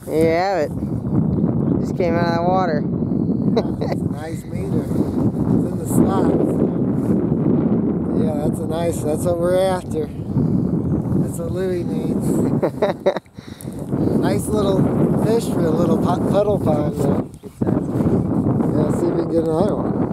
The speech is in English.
There you have it. Just came out of the water. Yeah, it's a nice meter. It's in the slot. So. Yeah, that's what we're after. That's what Louie needs. Nice little fish for a little puddle pond there. Yeah, see if we can get another one.